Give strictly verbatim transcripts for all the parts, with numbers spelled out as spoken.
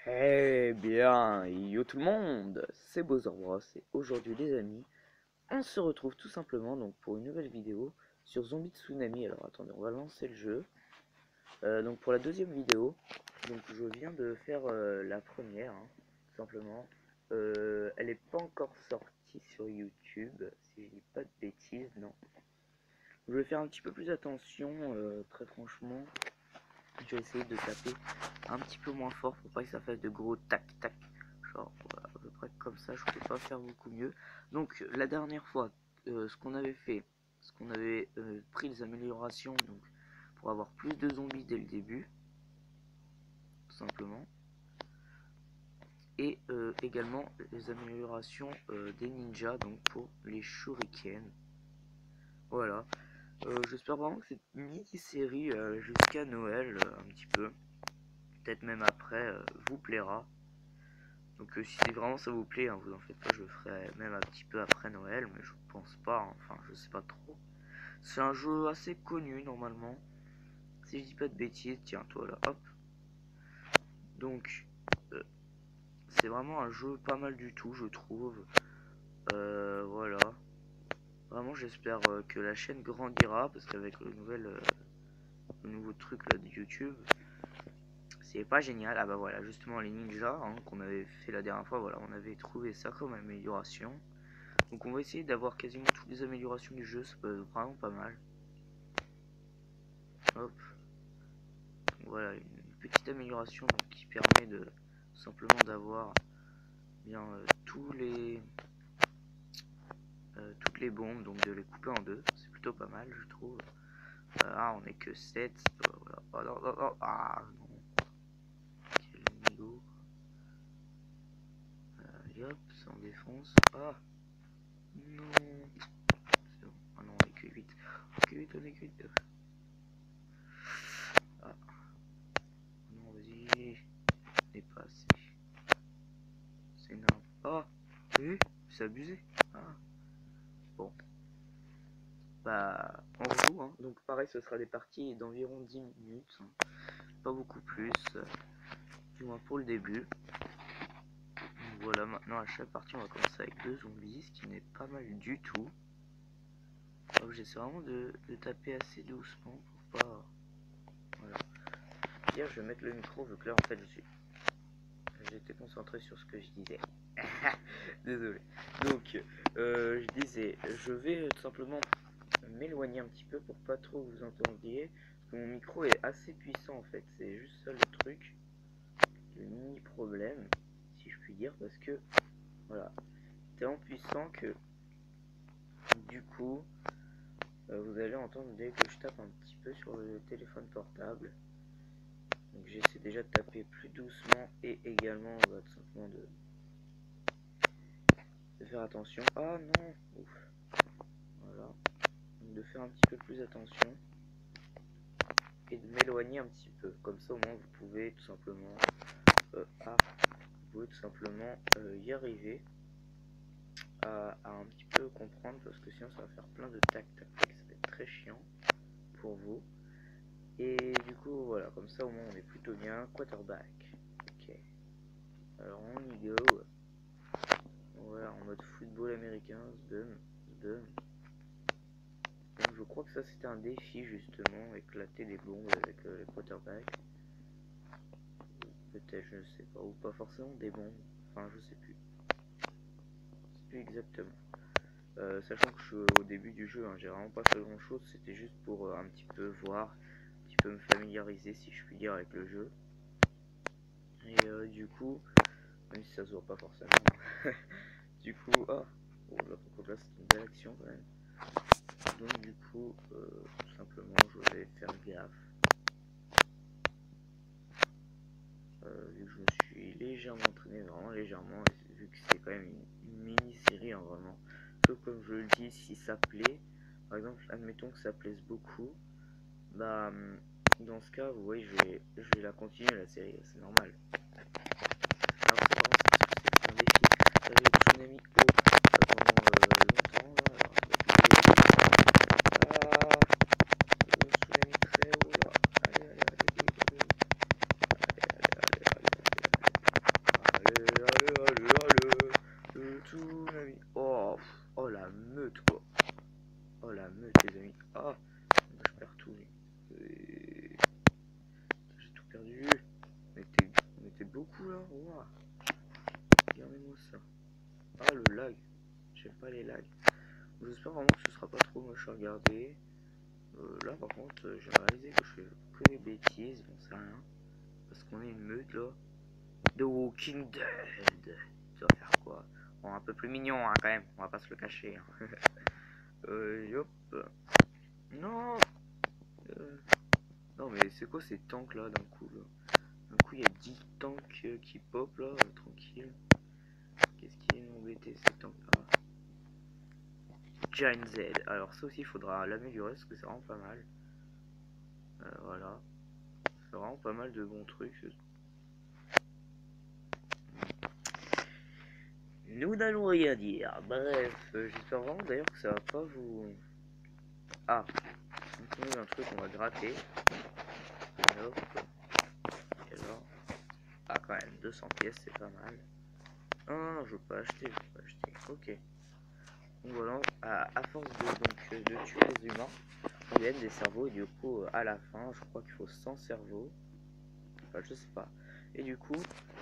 Eh bien, yo tout le monde, c'est Bowser Bros et aujourd'hui les amis, on se retrouve tout simplement donc pour une nouvelle vidéo sur Zombie Tsunami. Alors attendez, on va lancer le jeu. Euh, donc pour la deuxième vidéo, donc je viens de faire euh, la première, hein, tout simplement. Euh, elle n'est pas encore sortie sur YouTube, si je dis pas de bêtises, non. Je vais faire un petit peu plus attention, euh, très franchement. Je vais essayer de taper un petit peu moins fort pour pas que ça fasse de gros tac tac. Genre voilà, à peu près comme ça, je peux pas faire beaucoup mieux. Donc la dernière fois, euh, ce qu'on avait fait, ce qu'on avait euh, pris les améliorations donc pour avoir plus de zombies dès le début, tout simplement. Et euh, également les améliorations euh, des ninjas donc pour les shurikens. Voilà. Euh, J'espère vraiment que cette mini-série euh, jusqu'à Noël, euh, un petit peu, peut-être même après, euh, vous plaira. Donc euh, si vraiment ça vous plaît, hein, vous en faites pas, je le ferai même un petit peu après Noël, mais je pense pas, hein, enfin je sais pas trop. C'est un jeu assez connu normalement, si je dis pas de bêtises, tiens toi là, hop. Donc euh, c'est vraiment un jeu pas mal du tout je trouve. Euh, voilà. Vraiment j'espère euh, que la chaîne grandira, parce qu'avec le nouvel euh, le nouveau truc là de YouTube, c'est pas génial. Ah bah voilà, justement les ninjas hein, qu'on avait fait la dernière fois, voilà, on avait trouvé ça comme amélioration. Donc on va essayer d'avoir quasiment toutes les améliorations du jeu, ça peut être vraiment pas mal. Hop. Donc voilà, une petite amélioration donc, qui permet de simplement d'avoir bien euh, tous les euh, toutes les bombes, donc de les couper en deux. C'est plutôt pas mal je trouve. Euh, ah on est que sept. Euh, voilà. Oh, non, non, non. Ah non. Quel nigo. Euh, hop, ça en défonce. Ah non. C'est bon. Ah non on est que huit. On est que huit, on est que huit. Ah. Non vas-y. N'est pas assez. C'est énorme. Oh, oui, c'est abusé. Ah. Bon. Bah, on rejoue. Hein. Donc, pareil, ce sera des parties d'environ dix minutes. Hein. Pas beaucoup plus. Euh, du moins pour le début. Donc, voilà, maintenant, à chaque partie, on va commencer avec deux zombies, ce qui n'est pas mal du tout. Donc, j'essaie vraiment de, de taper assez doucement pour pas. Voilà. Hier, je vais mettre le micro, vu que là, en fait, je suis. J'étais concentré sur ce que je disais. Désolé. Donc, euh, je disais, je vais tout simplement m'éloigner un petit peu pour pas trop vous entendiez. Parce que mon micro est assez puissant en fait. C'est juste ça le truc. Le mini problème, si je puis dire. Parce que, voilà, tellement puissant que, du coup, euh, vous allez entendre dès que je tape un petit peu sur le téléphone portable. Donc, j'essaie déjà de taper plus doucement et également, bah, tout simplement de. de faire attention. Ah non, ouf. Voilà. Donc de faire un petit peu plus attention. Et de m'éloigner un petit peu. Comme ça au moins vous pouvez tout simplement. Euh, ah, vous pouvez tout simplement euh, y arriver. À, à un petit peu comprendre. Parce que sinon ça va faire plein de tac tac tac. Ça va être très chiant pour vous. Et du coup voilà. Comme ça au moins on est plutôt bien. Quarterback. Ok. Alors on y go. Voilà en mode football américain. Zbum. Zbum. Donc je crois que ça c'était un défi justement, éclater des bombes avec euh, les quarterbacks. Peut-être, je ne sais pas, ou pas forcément des bombes, enfin je sais plus. Je sais plus exactement. Euh, sachant que je suis au début du jeu, hein, j'ai vraiment pas fait grand chose, c'était juste pour euh, un petit peu voir, un petit peu me familiariser si je puis dire avec le jeu. Et euh, du coup, même si ça se voit pas forcément, du coup, ah, oh là par contre là c'est une belle action quand même. Donc du coup, euh, tout simplement je vais faire gaffe. Euh, vu que je me suis légèrement entraîné, vraiment légèrement, vu que c'est quand même une, une mini-série, hein, vraiment. Que comme je le dis, si ça plaît, par exemple, admettons que ça plaise beaucoup, bah, dans ce cas, vous voyez, je vais, je vais la continuer la série, c'est normal. Alors, c'est vraiment c'est un défi. J'avais le tsunami haut pendant euh, longtemps, là, alors, ah, le tsunami très haut, là. Allez, allez, allez, allez, allez, allez, allez, allez, allez, allez. beaucoup là. Wow. Regardez-moi ça. Ah, le lag. J'aime pas les lags. J'espère vraiment que ce sera pas trop moche à regarder. Euh, là par contre euh, j'ai réalisé que je fais que des bêtises, on sait rien. Parce qu'on est une meute là. The Walking Dead. Ça va faire quoi? Bon, un peu plus mignon hein, quand même, on va pas se le cacher. Hein. euh, yop. Non euh... Non mais c'est quoi ces tanks là d'un coup là? D'un coup il y a dix tanks euh, qui pop là, euh, tranquille. Qu'est-ce qui est embêté ces tanks là? Giant Z. Alors ça aussi il faudra l'améliorer parce que c'est vraiment pas mal. Euh, voilà. C'est vraiment pas mal de bons trucs. Nous n'allons rien dire. Bref, euh, j'espère vraiment d'ailleurs que ça va pas vous... Ah, on a un truc qu'on va gratter. Hop. Et alors... Ah quand même, deux cents pièces c'est pas mal. Non, non, non, je veux pas acheter, je veux pas acheter. Ok. Donc voilà, à, à force de, donc, de tuer les humains, on gagne des cerveaux et du coup à la fin, je crois qu'il faut cent cerveaux. Enfin, je sais pas. Et du coup...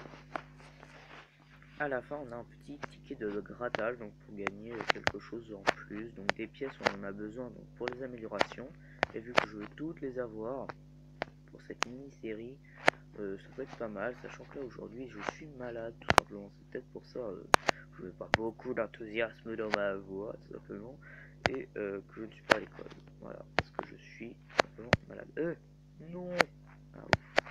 À la fin, on a un petit ticket de grattage donc pour gagner quelque chose en plus. Donc des pièces, on en a besoin donc pour les améliorations. Et vu que je veux toutes les avoir pour cette mini-série, euh, ça peut être pas mal. Sachant que là aujourd'hui, je suis malade tout simplement. C'est peut-être pour ça euh, que je n'ai pas beaucoup d'enthousiasme dans ma voix tout simplement. Et euh, que je ne suis pas à l'école. Voilà, parce que je suis tout simplement malade. Euh, non ah, ouf.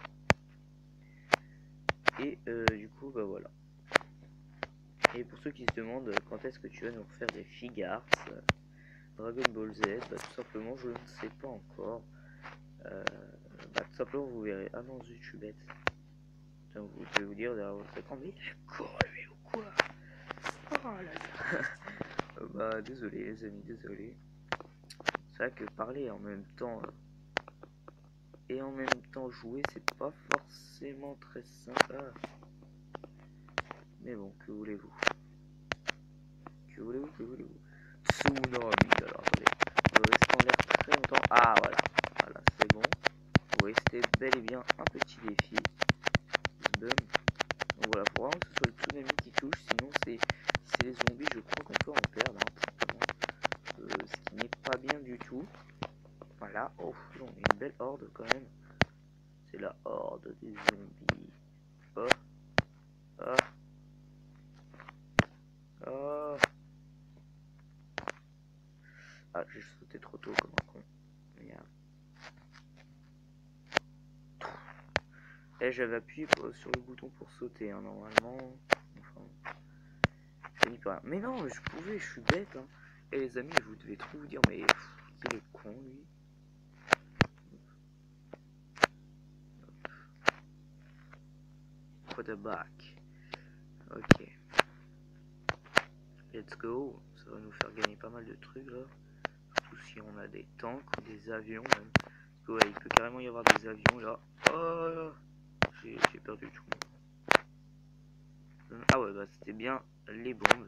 Et euh, du coup, bah voilà. Et pour ceux qui se demandent quand est-ce que tu vas nous refaire des Figarts, euh, Dragon Ball Z, bah, tout simplement je ne sais pas encore. Euh, bah, tout simplement vous verrez. Ah non, zut, je suis bête. Donc, vous devez vous dire derrière votre écran, mais il fait quoi lui ou quoi? Oh là là. euh, Bah désolé les amis, désolé. C'est vrai que parler en même temps euh, et en même temps jouer, c'est pas forcément très sympa. Mais bon, que voulez-vous? Que voulez-vous, que voulez-vous? Tsunami, alors attendez, on va rester en l'air très longtemps. Ah voilà, voilà c'est bon. Vous voyez c'était bel et bien un petit défi. Boom. Donc voilà, faut vraiment que ce soit le tsunami qui touche, sinon c'est c'est les zombies, je crois qu'on peut en perdre, hein, tout simplement. Euh, ce qui n'est pas bien du tout. Voilà, oh, on a une belle horde quand même. C'est la horde des zombies. Oh, oh, oh. Ah, j'ai sauté trop tôt comme un con. Merde. Et j'avais appuyé sur le bouton pour sauter, hein, normalement. Enfin, je n'y pas. Mais non, je pouvais, je suis bête. Hein. Et les amis, vous devez trop vous dire, mais pff, il est con lui. Put a back. Ok. Let's go. Ça va nous faire gagner pas mal de trucs là. Surtout si on a des tanks ou des avions même. Parce que ouais, il peut carrément y avoir des avions là. Oh, j'ai perdu tout. Ah ouais, bah c'était bien les bombes.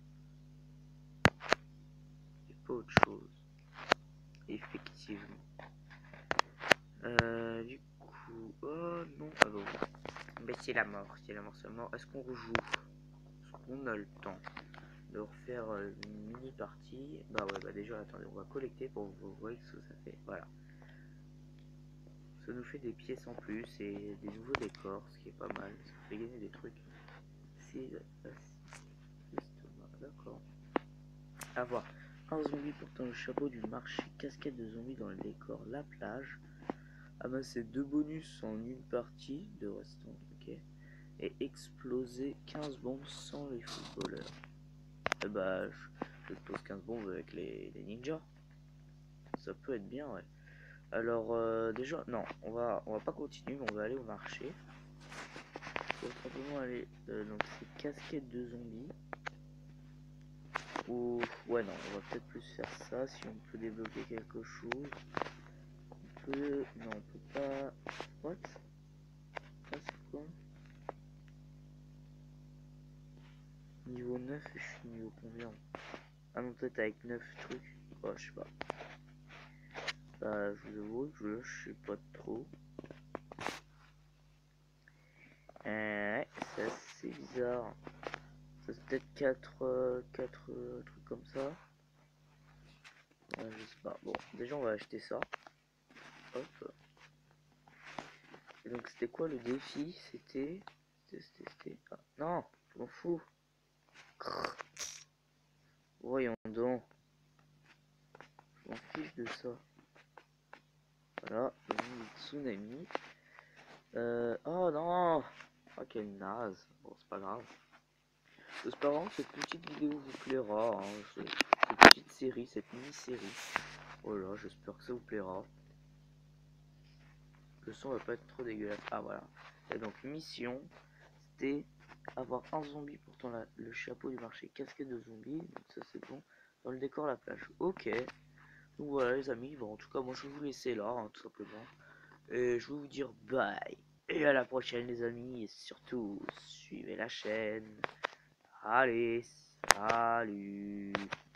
Et pas autre chose. Effectivement. Euh, du coup... Oh non, ah bon. Mais c'est la mort, c'est la mort, c'est la mort. Est-ce qu'on rejoue? Est-ce qu'on a le temps de refaire une mini partie? Bah ouais, bah déjà, attendez, on va collecter pour vous voir ce que ça fait. Voilà. Ça nous fait des pièces en plus et des nouveaux décors, ce qui est pas mal. Ça fait gagner des trucs. C'est... D'accord. A voir. Un zombie portant le chapeau du marché, casquette de zombies dans le décor, la plage. Amasser deux bonus en une partie de restant, ok. Et exploser quinze bombes sans les footballeurs. Et bah, je, je pose quinze bombes avec les, les ninjas. Ça peut être bien, ouais. Alors, euh, déjà, non, on va, on va pas continuer, mais on va aller au marché. On va simplement aller euh, donc ces casquettes de zombies. Ou ouais non, on va peut-être plus faire ça si on peut débloquer quelque chose. On peut non, on peut pas. What? Ça c'est quoi? Niveau neuf et je suis niveau combien? Ah non, peut-être avec neuf trucs. Oh, je sais pas. Bah, je vous avoue que je sais pas trop. Euh, peut-être quatre quatre trucs comme ça. Ouais, je sais pas. Bon, déjà on va acheter ça. Hop. Et donc c'était quoi le défi? C'était... C'était... c'était- Ah, non, je m'en fous. Crrr. Voyons donc. Je m'en fiche de ça. Voilà, le tsunami. Euh... Oh non. Oh quelle naze. Bon, c'est pas grave. J'espère que cette petite vidéo vous plaira. Hein. Cette petite série, cette mini-série. Voilà, j'espère que ça vous plaira. Le son va pas être trop dégueulasse. Ah voilà. Et donc mission, c'était avoir un zombie portant la, le chapeau du marché casqué de zombies. Donc ça c'est bon. Dans le décor la plage. Ok. Donc voilà les amis. Bon en tout cas moi je vais vous laisser là hein, tout simplement. Et je vais vous dire bye. Et à la prochaine les amis. Et surtout suivez la chaîne. Allez, salut.